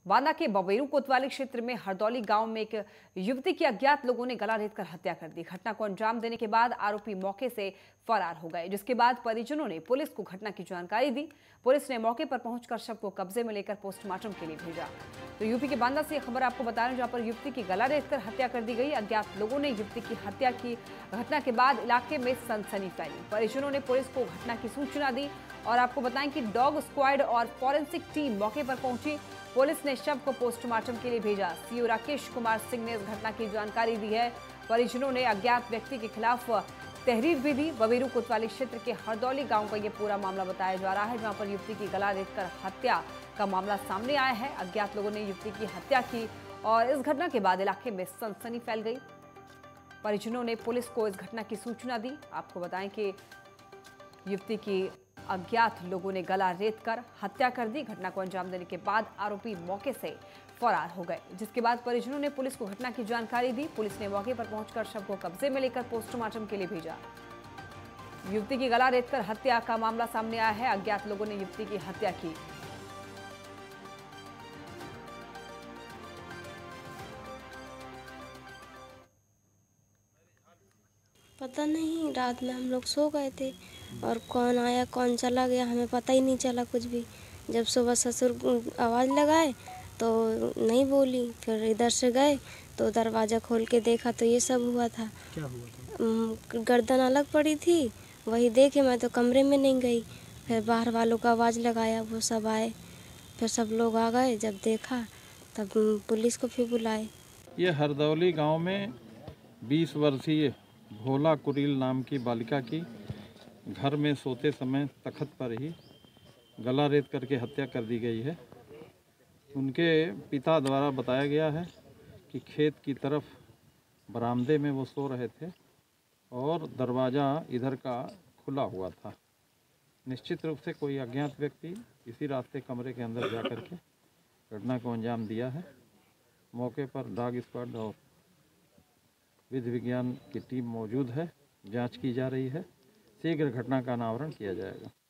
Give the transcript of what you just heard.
बांदा के बबेरू कोतवाली क्षेत्र में हरदौली गांव में एक युवती की अज्ञात लोगों ने गला रेत कर हत्या कर दी। घटना को अंजाम देने के बाद आरोपी मौके से फरार हो गए, जिसके बाद परिजनों ने पुलिस को घटना की जानकारी दी। पुलिस ने मौके पर पहुंचकर शव को कब्जे में लेकर पोस्टमार्टम के लिए भेजा। तो यूपी के बांदा से खबर आपको बता रहे हैं, जहां पर युवती की गला रेत कर हत्या कर दी गई। अज्ञात लोगों ने युवती की हत्या की घटना के बाद इलाके में सनसनी फैली। परिजनों ने पुलिस को घटना की सूचना दी और आपको बताएं कि डॉग स्क्वाड और फॉरेंसिक टीम मौके पर पहुंची। पुलिस ने शव को पोस्टमार्टम के लिए भेजा। सीओ राकेश कुमार सिंह ने इस घटना की जानकारी दी है। परिजनों ने अज्ञात व्यक्ति के खिलाफ तहरीर भी दी। बबेरू कोतवाली क्षेत्र के हरदौली गांव का यह पूरा मामला बताया जा रहा है, जहां पर युवती की गला रेत कर हत्या का मामला सामने आया है। अज्ञात लोगों ने युवती की हत्या की और इस घटना के बाद इलाके में सनसनी फैल गई। परिजनों ने पुलिस को इस घटना की सूचना दी। आपको बताएं कि युवती की अज्ञात लोगों ने गला रेत कर हत्या कर दी। घटना को अंजाम देने के बाद आरोपी मौके से फरार हो गए, जिसके बाद परिजनों ने पुलिस को घटना की जानकारी दी। पुलिस ने मौके पर पहुंचकर शव को कब्जे में लेकर पोस्टमार्टम के लिए भेजा। युवती की गला रेत कर हत्या का मामला सामने आया है। अज्ञात लोगों ने युवती की हत्या की। पता नहीं, रात में हम लोग सो गए थे और कौन आया कौन चला गया हमें पता ही नहीं चला कुछ भी। जब सुबह ससुर आवाज़ लगाए तो नहीं बोली, फिर इधर से गए तो दरवाज़ा खोल के देखा तो ये सब हुआ था। क्या हुआ था? गर्दन अलग पड़ी थी, वही देखे। मैं तो कमरे में नहीं गई, फिर बाहर वालों का आवाज़ लगाया, वो सब आए, फिर सब लोग आ गए। जब देखा तब पुलिस को फिर बुलाए। ये हरदौली गांव में 20 वर्षीय भोला कुरील नाम की बालिका की घर में सोते समय तख्त पर ही गला रेत करके हत्या कर दी गई है। उनके पिता द्वारा बताया गया है कि खेत की तरफ बरामदे में वो सो रहे थे और दरवाज़ा इधर का खुला हुआ था। निश्चित रूप से कोई अज्ञात व्यक्ति इसी रास्ते कमरे के अंदर जा कर के घटना को अंजाम दिया है। मौके पर डॉग स्क्वाड और विधि विज्ञान की टीम मौजूद है। जांच की जा रही है। शीघ्र घटना का अनावरण किया जाएगा।